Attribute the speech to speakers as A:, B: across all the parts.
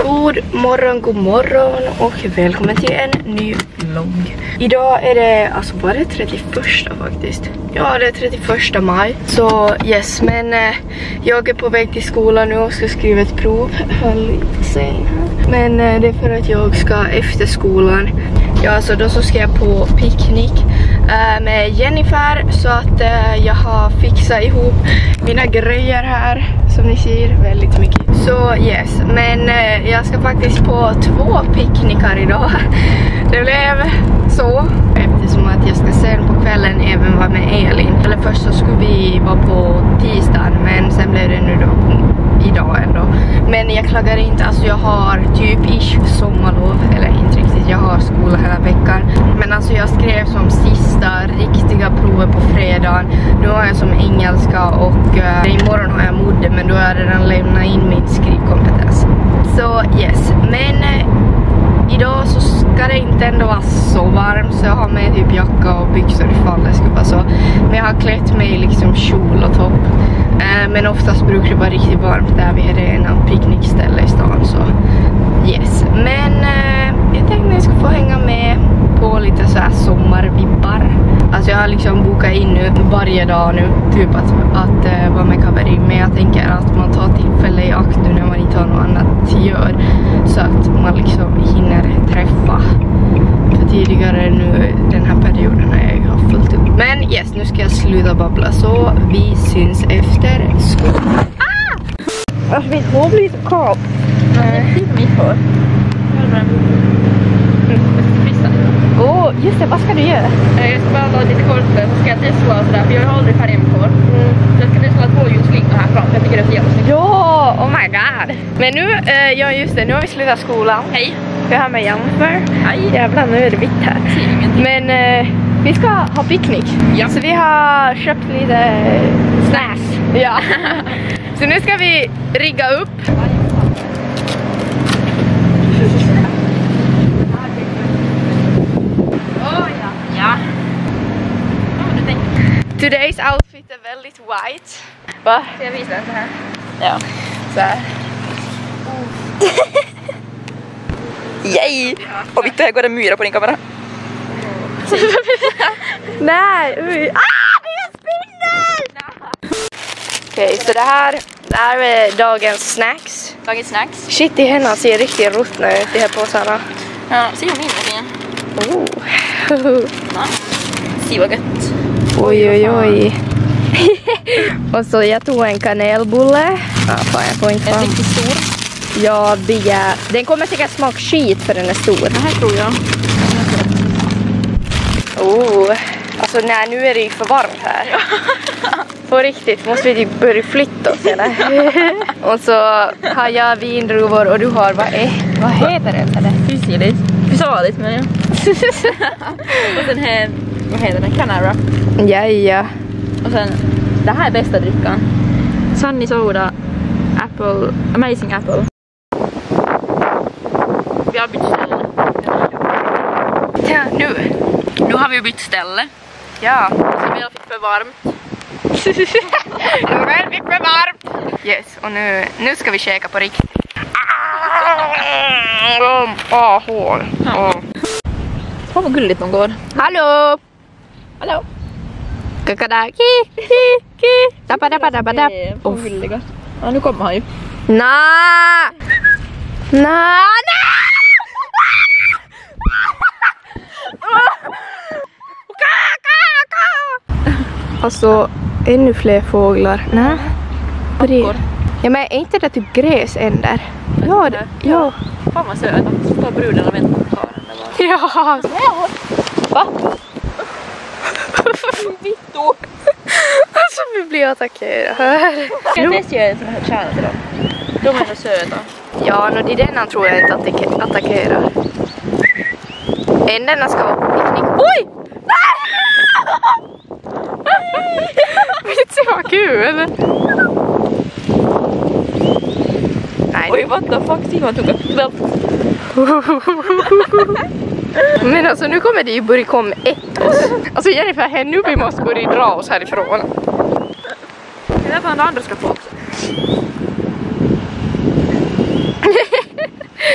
A: God morgon och välkommen till en ny vlogg. Idag är det, alltså var det 31 faktiskt? Ja, det är 31 maj. Så yes, men jag är på väg till skolan nu och ska skriva ett prov. Höll lite sen här. Men det är för att jag ska efter skolan. Ja, så då så ska jag på picknick med Jennifer. Så att jag har fixat ihop mina grejer här. Som ni ser, väldigt mycket. Så yes, men jag ska faktiskt på 2 picknickar idag. Det blev så. Eftersom att jag ska sen på kvällen även vara med Elin. Eller först så skulle vi vara på tisdagen, men sen blev det nu då idag ändå. Men jag klagar inte, alltså jag har typ sommarlov, eller inte riktigt, jag har skola hela veckan. Men alltså jag skrev som sista riktiga provet på fredagen. Nu har jag som engelska och imorgon har jag modde, men då har jag redan lämnat in min skrivkompetens. Så yes, men idag så ska det inte ändå vara så varmt, så jag har med typ jacka och byxor ifall det skulle vara så. Men jag har klätt mig liksom kjol och topp. Men oftast brukar det vara riktigt varmt där vi är en picknickställe i stan, så yes. Men jag tänkte att jag ska få hänga med på lite så här sommarvibbar. Alltså jag har liksom bokat in nu varje dag nu, typ att vara med Kaverin. Men jag tänker att man tar tillfälle i akt nu när man inte har något annat att göra. Så att man liksom hinner träffa. För tidigare nu, den här perioden har jag ju haft fullt upp. Men yes, nu ska jag sluta babbla, så vi syns efter skolan. Alltså mitt hår blir så kap.
B: Nej, det är mitt hår.
A: Just det, vad ska du göra?
B: Jag ska bara vara lite kortare, så ska jag testa sådär, för jag har aldrig färg med hår. Jag ska testa tvåhjulslingar här fram, jag tycker det är så jävla snyggt.
A: Ja, oh my god. Men nu, ja just det, nu har vi slutat skolan.
B: Hej.
A: Jag är här med Jennifer.
B: Hej.
A: Jävlar, nu är det vitt här. Men vi ska ha picknick.
B: Ja.
A: Så vi har köpt lite snacks. Ja. Så nu ska vi rigga upp. Today's outfit är väldigt white. Va?
B: Ska jag visa den så här?
A: Ja. Så här.
B: Yay! Och Victor, här går det myra på din kamera.
A: Nej, oj. Det är en spindel! Okej, så det här är dagens snacks.
B: Dagens snacks.
A: Shit, i henne ser riktigt ruttna ut, de här påsarna.
B: Ja, se hur min är fin.
A: Oh.
B: Se vad gött.
A: Oj. Och så jag tog en kanelbulle. Ja, fan, jag får inte
B: En
A: fram.
B: riktigt stor.
A: Ja, den kommer säkert smaka skit för den är stor.
B: Det här tror jag.
A: Alltså nej, nu är det ju för varmt här. På riktigt, måste vi typ börja flytta oss eller? Och så har jag vindruvor och du har, vad heter det?
B: Fysiligt. Fysaligt men ja. Och sen här, vad heter den? Canara.
A: Ja.
B: Och sen, det här är bästa drickan. Sunny Soda, Apple, Amazing Apple. Vi har bytt ställe.
A: Ja,
B: Nu har vi bytt ställe.
A: Ja.
B: Så vi har fick för varmt.
A: Nu fick för varmt. Yes, och nu ska vi käka på riktigt. Hål.
B: Fan vad gulligt de går.
A: Hallå!
B: Hallå!
A: Kakadaki! Dabba.
B: Vad gulliga. Ja, nu kommer han ju.
A: Na! Alltså, ännu fler fåglar. Nej. Ja, men är inte det typ gräsänder? Ja.
B: Fan vad söta. Så står bruden och väntar på karen.
A: Ja. Va?
B: Vitto!
A: Alltså, vi blir attackerade.
B: Ska jag testa göra en sån här kärna till dem? De är så söta.
A: Ja, det är denna tror jag inte attackerar. Änderna ska vara på picknick. Oj! Vitsi vad kul! Nej.
B: Oj, what the fuck, Simon tog upp väl.
A: Men alltså nu kommer det ju börja komma ett oss. Alltså Jennifer, nu vi måste börja dra oss härifrån.
B: Det är vad andra ska få också.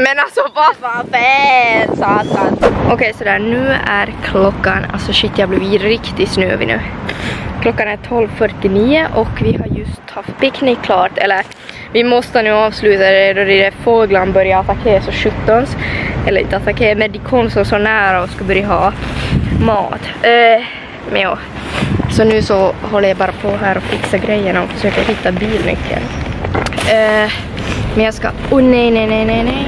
A: Men alltså vad fan fel, satan. Okej, så där, nu är klockan, alltså shit, jag blev riktigt snövig nu. Klockan är 12:49 och vi har just haft picknick klart, eller vi måste nu avsluta det då det är fåglarna börjar attackera så 17, eller inte attackera, men de kom så nära och ska börja ha mat. Men ja, så nu så håller jag bara på här och fixar grejerna och försöker hitta bilnyckeln. Men jag ska, nej.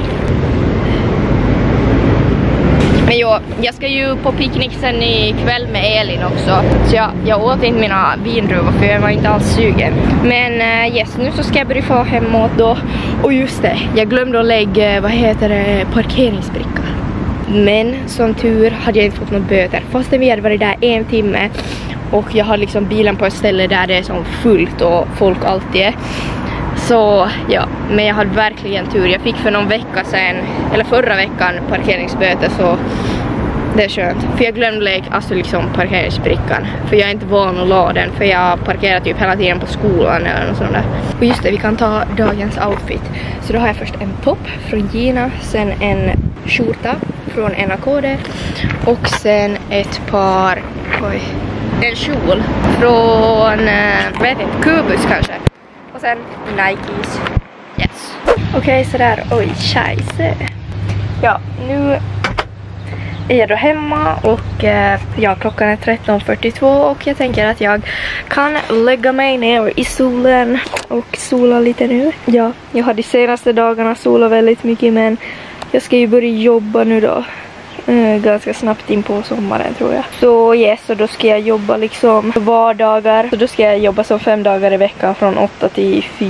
A: Men jag ska ju på picknick sen ikväll med Elin också. Så jag åt inte mina vindruvor för jag var inte alls sugen. Men yes, nu så ska jag börja få hemåt då. Och just det, jag glömde att lägga, parkeringsbricka. Men som tur hade jag inte fått några böter. Fast vi hade varit där 1 timme. Och jag har liksom bilen på ett ställe där det är som fullt och folk alltid är. Så ja, men jag hade verkligen tur. Jag fick för någon vecka sedan, eller förra veckan, parkeringsböter, så det är skönt. För jag glömde lägga alltså liksom parkeringsbrickan. För jag är inte van att la den, för jag parkerar typ hela tiden på skolan eller något sånt där. Och just det, vi kan ta dagens outfit. Så då har jag först en topp från Gina, sen en skjorta från NAKD och sen ett par, en kjol från, vet inte, Kubus kanske. Och sen Nikes. Yes. Okej, sådär. Oj, scheisse. Ja, nu är jag då hemma och ja, klockan är 13:42 och jag tänker att jag kan lägga mig ner i solen och sola lite nu. Ja, jag har de senaste dagarna solat väldigt mycket, men jag ska ju börja jobba nu då. Ganska snabbt in på sommaren tror jag. Så yes, så då ska jag jobba liksom vardagar. Så då ska jag jobba som 5 dagar i veckan från 8 till 4.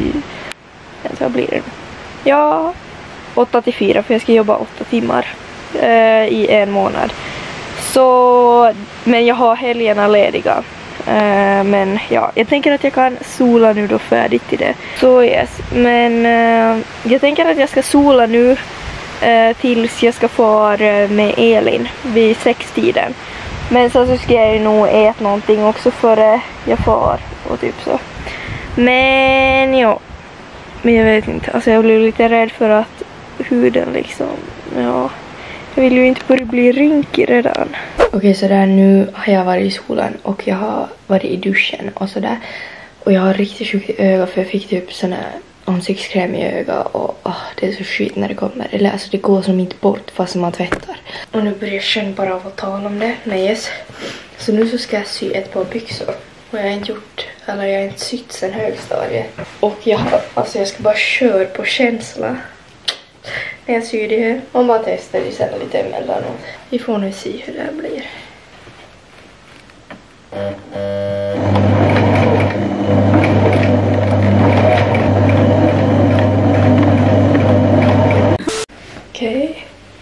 A: Vad blir det? Ja, 8 till 4 för jag ska jobba 8 timmar i 1 månad. Så, men jag har helgerna lediga. Men ja, jag tänker att jag kan sola nu då färdigt till det. Så yes, men jag tänker att jag ska sola nu tills jag ska få med Elin vid 6-tiden. Men så ska jag ju nog äta någonting också före jag får och typ så. Men ja, men jag vet inte, alltså jag blir lite rädd för att huden liksom, ja, jag vill ju inte börja bli rynkig redan. Okej, så där, nu har jag varit i skolan och jag har varit i duschen och sådär. Och jag har riktigt sjukt i ögat för jag fick typ sån här ansiktskräm i ögat och det är så skit när det kommer. Eller alltså det går som inte bort fast man tvättar. Och nu börjar jag känna bara av att tala om det. Men yes. Så nu så ska jag sy ett par byxor. Och jag har inte gjort, eller jag har inte sytt sen högstadiet. Och jag ska bara köra på känsla. När jag syr det här. Man bara testar det sen lite emellanåt. Vi får nu se hur det här blir. Okej.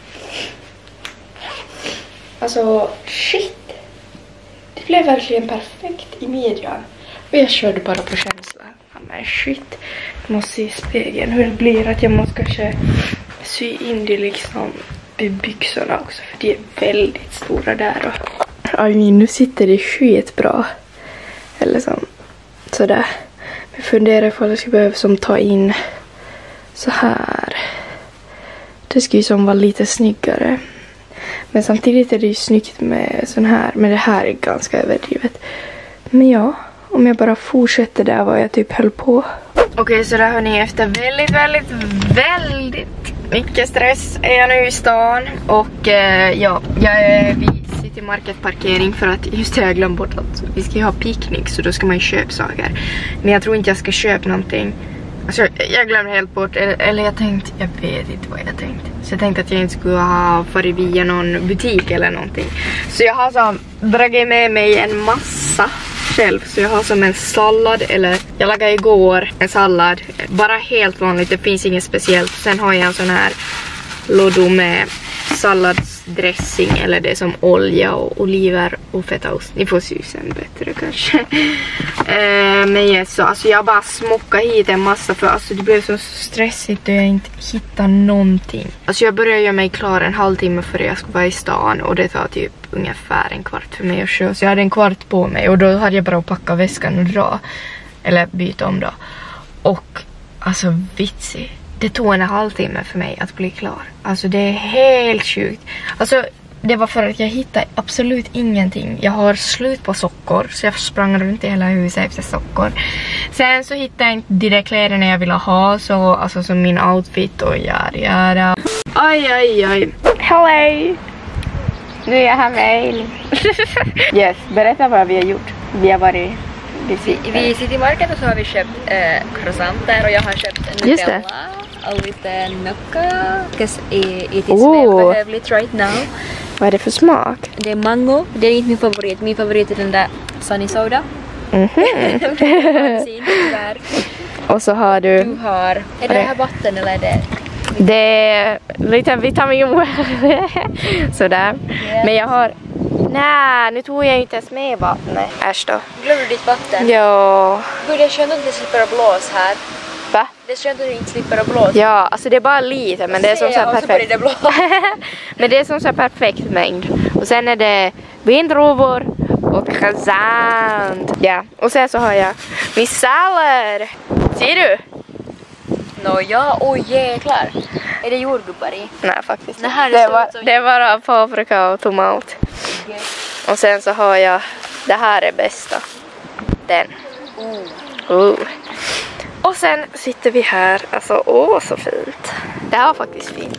A: Alltså, shit. Det blev verkligen perfekt i midjan. Och jag körde bara på känsla. Men shit. Jag måste se i spegeln hur det blir att jag måste kanske sy in det liksom i byxorna också. För de är väldigt stora där. Och aj, nu sitter det skitbra. Eller sådär. Jag funderar ifall jag ska behöva som ta in så här. Det ska ju som vara lite snyggare. Men samtidigt är det ju snyggt med sån här. Men det här är ganska överdrivet. Men ja, om jag bara fortsätter där vad jag typ höll på. Okej, så där hörni, efter väldigt mycket stress är jag nu i stan. Och ja, jag är vid City Market parkering för att just det, jag glömt bort att vi ska ju ha picknick. Så då ska man ju köpa saker. Men jag tror inte jag ska köpa någonting. Alltså, jag glömde helt bort, eller jag vet inte vad jag tänkte. Så jag tänkte att jag inte skulle ha varit via någon butik eller någonting. Så jag har som dragit med mig en massa själv. Så jag har som en sallad, eller jag lagade igår en sallad. Bara helt vanligt, det finns inget speciellt. Sen har jag en sån här låda med salladsdressing, eller det som olja och oliver och fetaost. Ni får se sen bättre kanske. Men yes, så alltså jag bara smockade hit en massa för alltså det blev så stressigt och jag inte hittade någonting. Alltså jag började göra mig klar en halvtimme före jag skulle vara i stan och det tar typ ungefär en kvart för mig att köra. Så jag hade en kvart på mig och då hade jag bara att packa väskan och dra. Eller byta om då. Och alltså vitsigt. Det tog en halvtimme för mig att bli klar. Alltså det är helt sjukt. Alltså det var för att jag hittade absolut ingenting. Jag har slut på sockor, så jag sprang runt i hela huset efter sockor. Sen så hittade jag inte de där kläderna jag ville ha, så alltså som min outfit och jada. Aj. Hello! Nu är jag här med Elin. Yes, berätta vad vi har gjort. Vi har varit
B: Vi sitter i market och så har vi köpt croissanter och jag har köpt Nutella och lite nocca. Because it is välbehövligt right now.
A: Vad är det för smak?
B: Det är mango. Det är inte min favorit. Min favorit är den där Sunny Soda.
A: Och så har du...
B: Du har... Är det här vatten eller är det...
A: Det är lite vitamin. Sådär.
B: Yeah.
A: Men jag har... Nej, nu tog jag inte ens med vattnet. Äsch då.
B: Glömde du ditt vatten?
A: Ja.
B: Gud, det är skönt att det slipper att blåsa här.
A: Va?
B: Det är skönt att du inte slipper att blåsa.
A: Ja, alltså det är bara lite, men det är som så här perfekt.
B: Det blåsa.
A: Men det är som så här perfekt mängd. Och sen är det vindruvor och croissant. Ja, och sen så har jag min sallad. Ser du?
B: Ja, oj jäklar. Är det jordgubbar i?
A: Nej, faktiskt.
B: Det
A: är bara paprika och tomat.
B: Okay.
A: Och sen så har jag, det här är bästa. Den. Och sen sitter vi här, alltså så fint. Det här var faktiskt fint.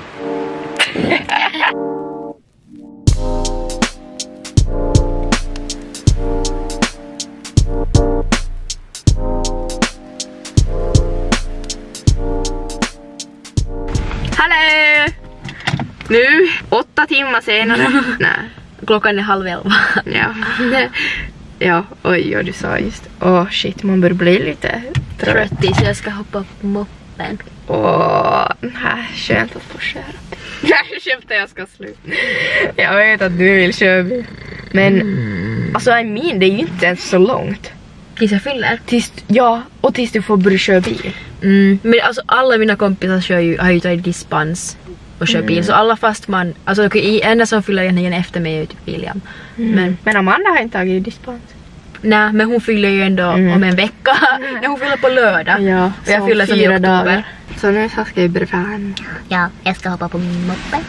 A: Hallå! Nu, 8 timmar senare. Nej.
B: Klockan är 10:30.
A: Ja. Ja, oj, du sa just. Shit, man bör bli lite trött.
B: Så jag ska hoppa på moppen.
A: Nej, skönt att få köra. Nej, köpte jag ska sluta. Jag vet att du vill köra bil. Men, alltså det är ju inte ens så långt.
B: Tills jag fyller?
A: Och tills du får börja köra bil.
B: Men alltså alla mina kompisar har ju tagit dispens och kör bil. Så alla fast man, alltså enda som fyller igen efter mig är ju typ William.
A: Men Amanda har inte tagit dispens.
B: Nej, men hon fyller ju ändå om en vecka. När hon fyller på lördag.
A: Ja,
B: och jag fyller som i oktober. Dagar.
A: Så nu ska jag börja fram.
B: Ja, jag ska hoppa på min moppe.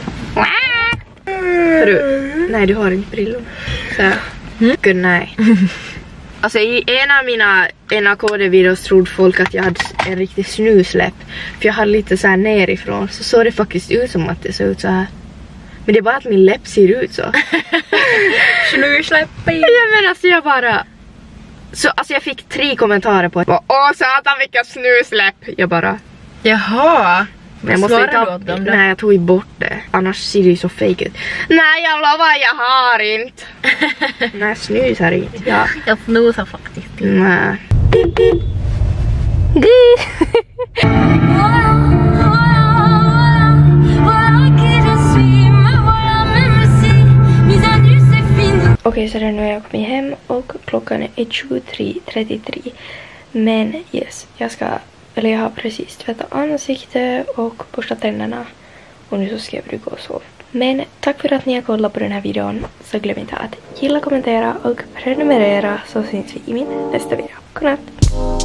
A: Nej, du har inte brillor. Så, good night. Alltså i en av KD-videos trodde folk att jag hade en riktig snusläpp. För jag hade lite så här nerifrån. Så såg det faktiskt ut som att det såg ut så här. Men det är bara att min läpp ser ut så.
B: Snusläpp.
A: Ja, men alltså jag bara... Så alltså jag fick 3 kommentarer på att satan vilka snusläpp. Jag bara...
B: Jaha.
A: Jag måste ta... Nej, jag tog bort det. Annars ser det ju så fake ut. Nej, jag lovar, jag har inte. Nej, snus har inte. Ja.
B: Jag snusar faktiskt.
A: Nej. Okej, så nu har jag kommit hem och klockan är 23:33. Men yes, jag har precis tvättat ansiktet och borstat tänderna. Och nu så ska jag gå och sova. Men tack för att ni har kollat på den här videon. Så glöm inte att gilla, kommentera och prenumerera, så syns vi i min nästa video. Godnatt!